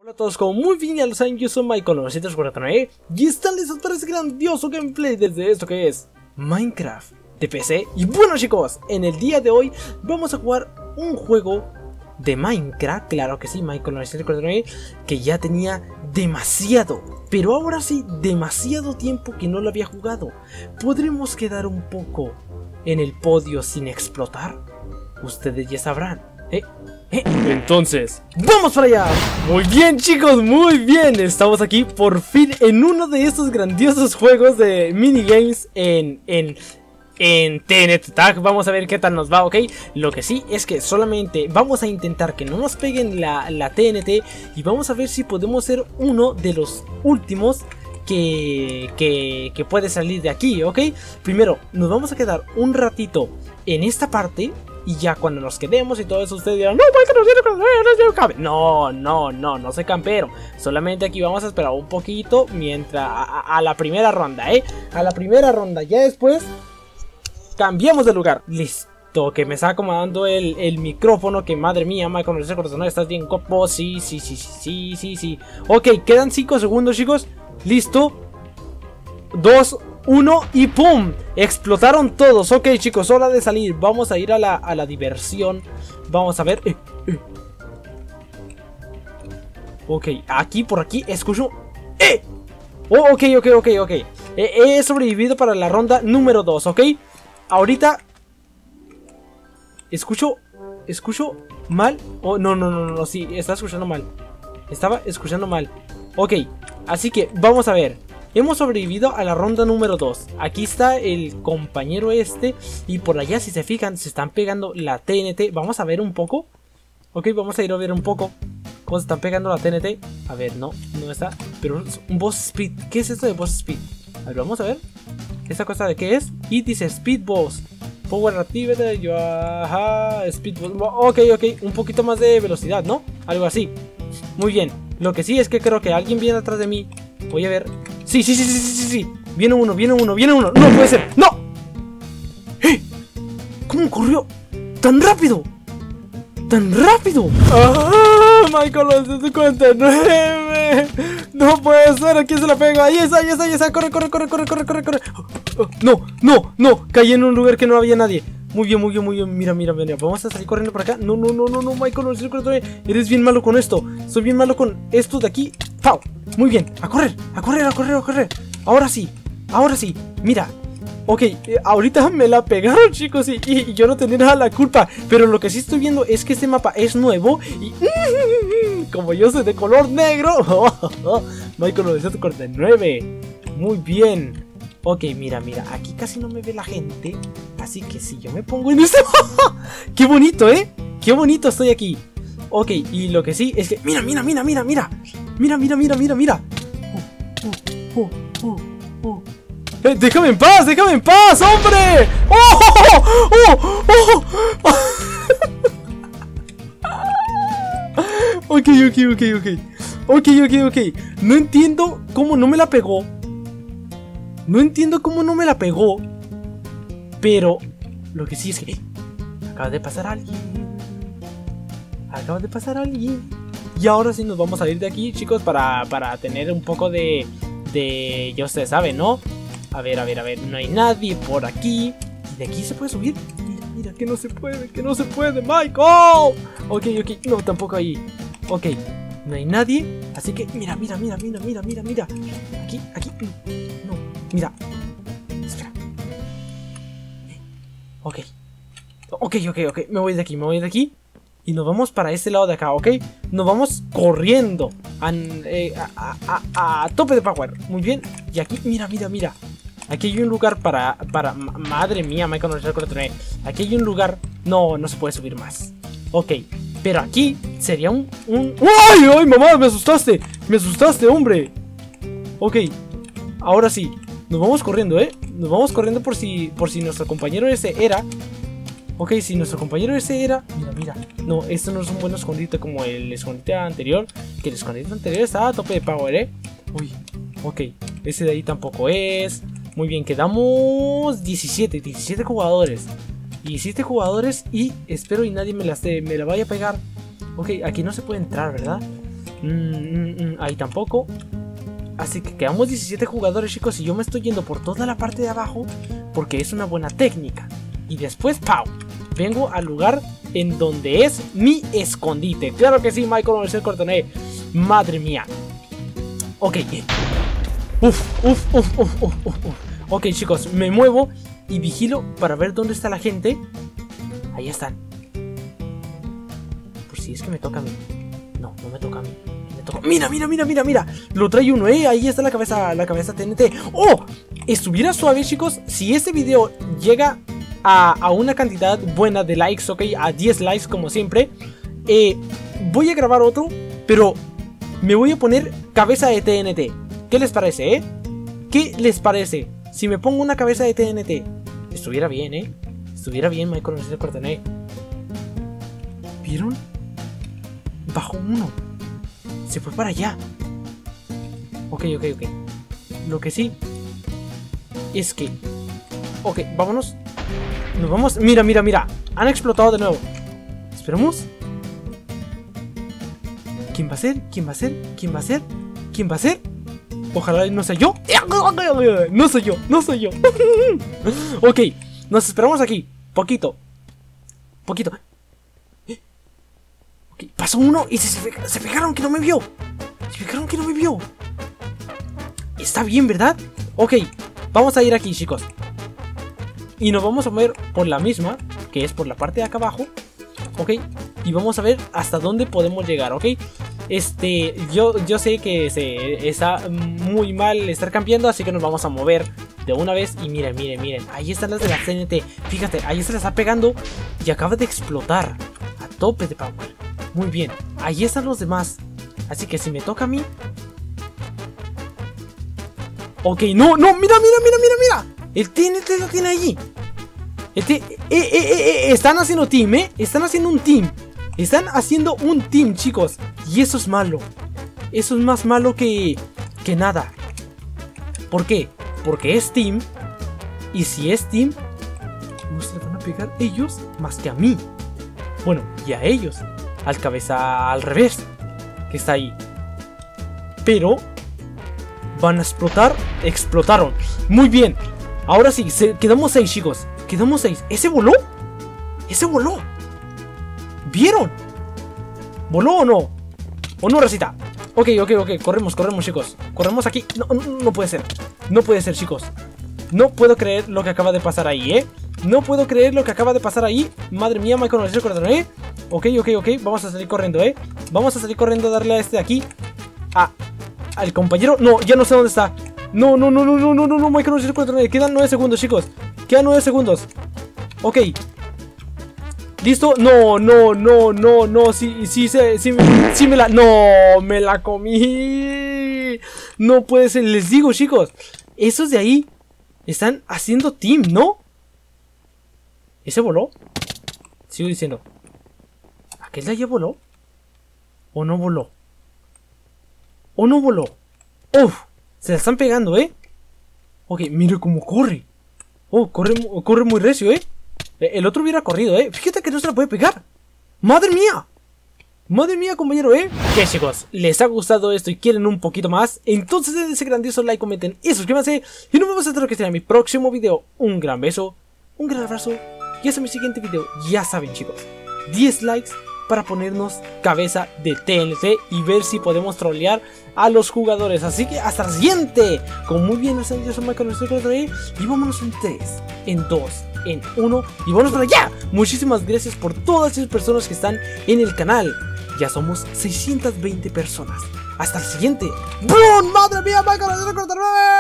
Hola a todos, como muy bien ya lo saben, yo soy Michael949 y están listos para ese grandioso gameplay desde esto que es Minecraft de PC. Y bueno chicos, en el día de hoy vamos a jugar un juego de Minecraft, claro que sí, Michael949, que ya tenía demasiado, pero ahora sí, demasiado tiempo que no lo había jugado. ¿Podremos quedar un poco en el podio sin explotar? Ustedes ya sabrán. Entonces, ¡vamos para allá! Muy bien chicos, muy bien. Estamos aquí por fin en uno de estos grandiosos juegos de minigames en TNT Tag. Vamos a ver qué tal nos va, ¿ok? Lo que sí es que solamente vamos a intentar que no nos peguen la TNT. Y vamos a ver si podemos ser uno de los últimos que puede salir de aquí, ¿ok? Primero, nos vamos a quedar un ratito en esta parte. Y ya cuando nos quedemos y todo eso, ustedes dirán: no se campero. Solamente aquí vamos a esperar un poquito mientras a la primera ronda, a la primera ronda. Ya después cambiamos de lugar. Listo, que me está acomodando el micrófono. Que madre mía, Michael949, ¿estás bien, copo? Sí. Ok, quedan 5 segundos, chicos. Listo. 2, 1 y ¡pum! Explotaron todos. Ok chicos, hora de salir. Vamos a ir a la diversión. Vamos a ver. Ok, aquí, por aquí, escucho. Oh, ok. He sobrevivido para la ronda número 2, ok. Ahorita Escucho mal. Oh, no, sí, estaba escuchando mal. Estaba escuchando mal. Ok, así que vamos a ver. Hemos sobrevivido a la ronda número 2. Aquí está el compañero este. Y por allá, si se fijan, se están pegando la TNT. Vamos a ver un poco. Ok, vamos a ir a ver un poco cómo se están pegando la TNT. A ver, no está. Pero es un boss speed. ¿Qué es esto de boss speed? A ver, vamos a ver. ¿Esta cosa de qué es? Y dice speed boss. Power activity. Speed boss. Ok. Un poquito más de velocidad, ¿no? Algo así. Muy bien. Lo que sí es que creo que alguien viene atrás de mí. Voy a ver. Sí. Viene uno. No puede ser. ¡No! ¿Cómo corrió? ¡Tan rápido! ¡Ah! Michael949. No puede ser. ¿A quién se la pega? Ahí está. Corre. No. Caí en un lugar que no había nadie. Muy bien. Mira. Vamos a salir corriendo por acá. No, Michael949. Eres bien malo con esto. Soy bien malo con esto de aquí. ¡Pau! Muy bien. A correr. Ahora sí. Mira. Ok, ahorita me la pegaron, chicos, y yo no tenía nada la culpa. Pero lo que sí estoy viendo es que este mapa es nuevo. Y como yo soy de color negro. Michael949. Muy bien. Ok, mira, aquí casi no me ve la gente. Así que si yo me pongo en este... ¡Qué bonito, qué bonito estoy aquí! Ok, y lo que sí es que... Mira. Déjame en paz, hombre. Ok. No entiendo cómo no me la pegó. Pero lo que sí es que acaba de pasar alguien. Y ahora sí nos vamos a ir de aquí, chicos, para tener un poco de ya ustedes saben, ¿no? A ver, no hay nadie por aquí. ¿Y de aquí se puede subir? Mira, que no se puede, Michael. Ok, no, tampoco ahí. Ok, no hay nadie. Así que, mira. Aquí, no, mira. Espera. Ok, me voy de aquí. Y nos vamos para este lado de acá, ¿ok? Nos vamos corriendo a tope de power. Muy bien. Y aquí, mira. Aquí hay un lugar para... Madre mía, Michael949. Aquí hay un lugar... No se puede subir más. Ok, pero aquí sería un... ¡Ay, mamá! Me asustaste, hombre. Ok, ahora sí. Nos vamos corriendo, Nos vamos corriendo por si nuestro compañero ese era... Ok, si nuestro compañero ese era... Mira. No, esto no es un buen escondite como el escondite anterior. Que el escondite anterior estaba a tope de power, Uy, ok. Ese de ahí tampoco es. Muy bien, quedamos 17 jugadores. 17 jugadores y espero y nadie me la vaya a pegar. Ok, aquí no se puede entrar, ¿verdad? Ahí tampoco. Así que quedamos 17 jugadores, chicos. Y yo me estoy yendo por toda la parte de abajo porque es una buena técnica. Y después, ¡pau! Vengo al lugar en donde es mi escondite. Claro que sí, Michael Marcel Cortoné. Madre mía. Ok. Ok, chicos, me muevo y vigilo para ver dónde está la gente. Ahí están. Por si es que me toca a mí. No, no me toca a mí. Mira, mira, mira, mira, mira. Lo trae uno, ahí está la cabeza TNT. ¡Oh! Estuviera suave, chicos, si este video llega a una cantidad buena de likes, ok, a 10 likes como siempre. Voy a grabar otro, pero me voy a poner cabeza de TNT. ¿Qué les parece, ¿Qué les parece? Si me pongo una cabeza de TNT. Estuviera bien, Estuviera bien, Michael Marcel Cortoné. ¿Vieron? Bajó uno. Se fue para allá. Ok. Lo que sí es que... Ok, vámonos. Nos vamos. Mira, mira, mira. Han explotado de nuevo. Esperamos. ¿Quién va a ser? ¿Quién va a ser? ¿Quién va a ser? ¿Quién va a ser? Ojalá no sea yo. No soy yo. No soy yo. Ok, nos esperamos aquí. Poquito. Ok, pasó uno y se fijaron que no me vio. Está bien, ¿verdad? Ok, vamos a ir aquí, chicos. Y nos vamos a mover por la misma, que es por la parte de acá abajo. Ok, y vamos a ver hasta dónde podemos llegar, ok. Yo sé que está muy mal estar cambiando, así que nos vamos a mover de una vez. Y miren, ahí están las de la TNT. Fíjate, ahí se la está pegando y acaba de explotar a tope de power. Muy bien, ahí están los demás. Así que si me toca a mí... Ok, no, mira. El TNT lo tiene allí. Están haciendo team, Están haciendo un team. Chicos. Y eso es malo. Eso es más malo que nada. ¿Por qué? Porque es team. Y si es team, no se le van a pegar ellos más que a mí. Bueno, y a ellos. Al cabeza al revés, que está ahí. Pero van a explotar. Explotaron. Muy bien. Ahora sí, quedamos 6, chicos. Quedamos 6. ¿Ese voló? ¿Vieron? ¿Voló o no? ¿O no, Rosita? Ok. Corremos, chicos. Corremos aquí. No puede ser. No puede ser, chicos. No puedo creer lo que acaba de pasar ahí, No puedo creer lo que acaba de pasar ahí. Madre mía, Michael Marcel Cortoné, Ok. Vamos a salir corriendo, Vamos a salir corriendo a darle a este de aquí. Al compañero. No, ya no sé dónde está. No, Michael Marcel Cortoné. Quedan 9 segundos, chicos. Quedan 9 segundos. Ok. ¿Listo? No. Sí me la... No, me la comí. No puede ser. Les digo, chicos. Esos de ahí están haciendo team, ¿no? ¿Ese voló? Sigo diciendo. ¿Aquel de allá voló? ¿O no voló? ¡Uf! Se la están pegando, Ok, mire cómo corre. Oh, corre muy recio, El otro hubiera corrido, Fíjate que no se la puede pegar. ¡Madre mía! Madre mía, compañero, ¿Qué, chicos? ¿Les ha gustado esto y quieren un poquito más? Entonces denle ese grandioso like, comenten y suscríbanse. Y nos vemos hasta lo que será mi próximo video. Un gran beso, un gran abrazo. Y hasta mi siguiente video. Ya saben, chicos, 10 likes para ponernos cabeza de TNT y ver si podemos trolear a los jugadores. Así que hasta la siguiente. Como muy bien, yo soy Michael Marcel Cortoné. Y vámonos en 3, en 2, en 1 y vámonos para allá. Muchísimas gracias por todas esas personas que están en el canal. Ya somos 620 personas. Hasta el siguiente. ¡Boom! ¡Madre mía, Michael Marcel Cortoné!